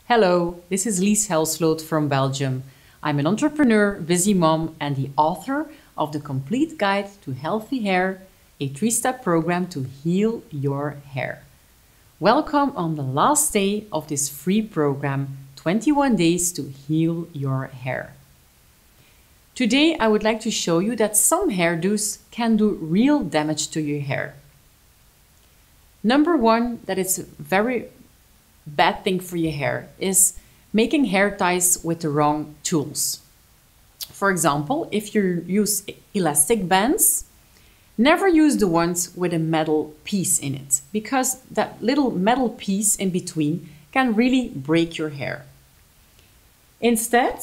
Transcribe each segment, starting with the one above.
Hello, this is Lies Helsloot from Belgium. I'm an entrepreneur, busy mom, and the author of the Complete Guide to Healthy Hair, a 3-step program to heal your hair. Welcome on the last day of this free program, 21 Days to Heal Your Hair. Today I would like to show you that some hairdos can do real damage to your hair. Number one, that it's a very bad thing for your hair is making hair ties with the wrong tools. For example, if you use elastic bands, never use the ones with a metal piece in it, because that little metal piece in between can really break your hair. Instead,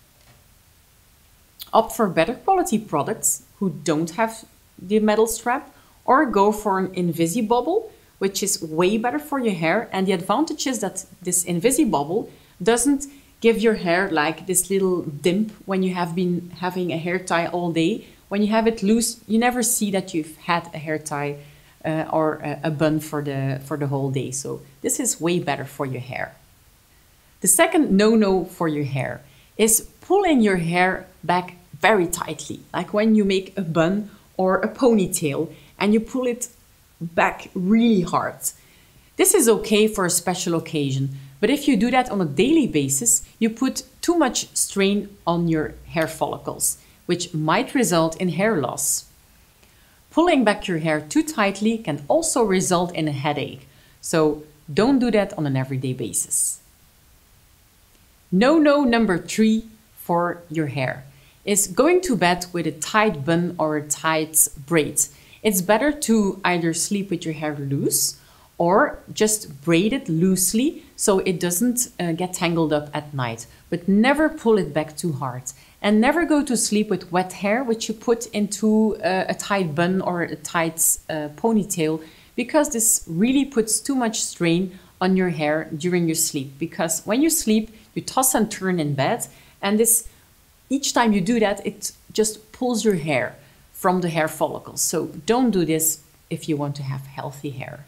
opt for better quality products who don't have the metal strap, or go for an Invisibobble, which is way better for your hair. And the advantage is that this Invisibobble doesn't give your hair like this little dimp when you have been having a hair tie all day. When you have it loose, you never see that you've had a hair tie or a bun for the whole day. So this is way better for your hair. The second no-no for your hair is pulling your hair back very tightly, like when you make a bun or a ponytail and you pull it back really hard. This is okay for a special occasion, but if you do that on a daily basis, you put too much strain on your hair follicles, which might result in hair loss. Pulling back your hair too tightly can also result in a headache, so don't do that on an everyday basis. No-no number 3 for your hair is going to bed with a tight bun or a tight braid. It's better to either sleep with your hair loose or just braid it loosely so it doesn't get tangled up at night. But never pull it back too hard. And never go to sleep with wet hair, which you put into a tight bun or a tight ponytail, because this really puts too much strain on your hair during your sleep. Because when you sleep, you toss and turn in bed, and each time you do that, it just pulls your hair from the hair follicles. So don't do this if you want to have healthy hair.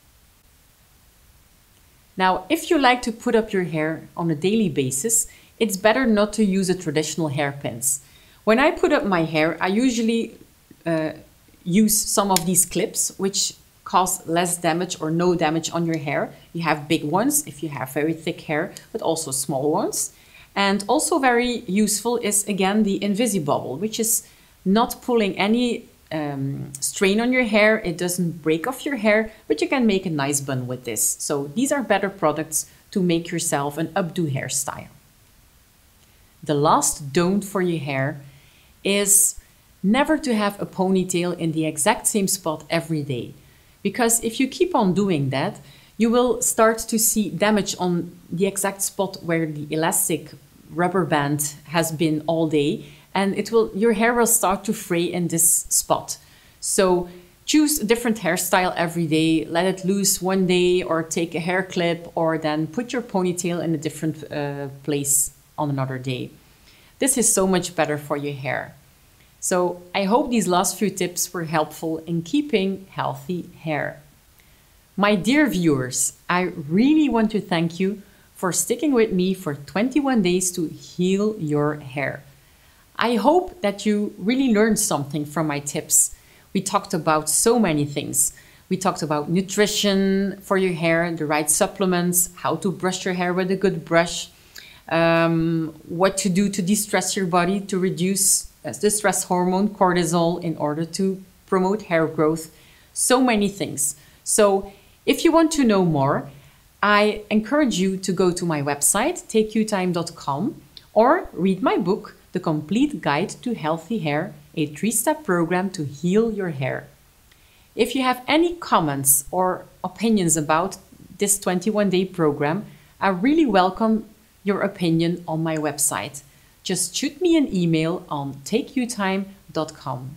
Now, if you like to put up your hair on a daily basis, it's better not to use the traditional hairpins. When I put up my hair, I usually use some of these clips, which cause less damage or no damage on your hair. You have big ones if you have very thick hair, but also small ones. And also very useful is, again, the Invisibobble, which is not pulling any strain on your hair. It doesn't break off your hair, but you can make a nice bun with this. So these are better products to make yourself an updo hairstyle. The last don't for your hair is never to have a ponytail in the exact same spot every day. Because if you keep on doing that, you will start to see damage on the exact spot where the elastic rubber band has been all day, and your hair will start to fray in this spot. So choose a different hairstyle every day, let it loose one day, or take a hair clip, or then put your ponytail in a different place on another day. This is so much better for your hair. So I hope these last few tips were helpful in keeping healthy hair. My dear viewers, I really want to thank you for sticking with me for 21 days to heal your hair. I hope that you really learned something from my tips. We talked about so many things. We talked about nutrition for your hair, the right supplements, how to brush your hair with a good brush, what to do to de-stress your body to reduce the stress hormone cortisol in order to promote hair growth. So many things. So if you want to know more, I encourage you to go to my website, takeyoutime.com, or read my book, The Complete Guide to Healthy Hair, a 3-step program to heal your hair. If you have any comments or opinions about this 21-day program, I really welcome your opinion on my website. Just shoot me an email on takeyoutime.com.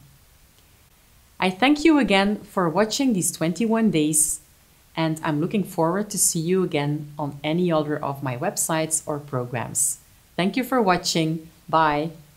I thank you again for watching these 21 days, and I'm looking forward to see you again on any other of my websites or programs. Thank you for watching. Bye.